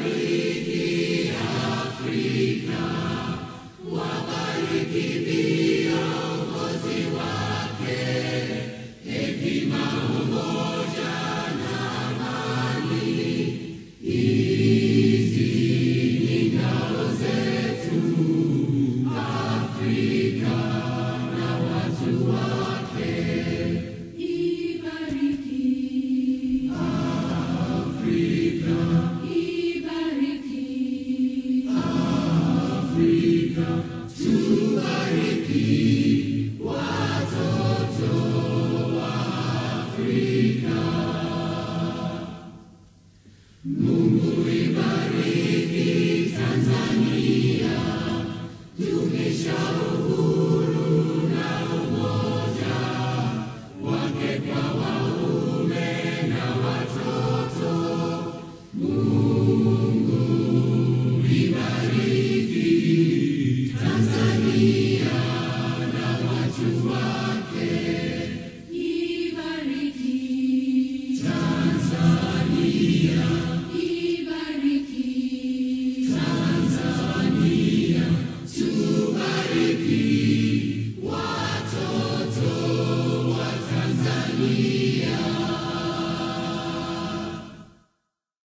Ibariki Afrika, wabariki viongozi wake, hekima, umoja na amani. Hizi ni ngao zetu, Afrika na watu wake. Ibariki Afrika, ibariki Afrika, tubariki watoto wa Afrika. Mungu ibariki Tanzania, dumisha uhuru na umoja.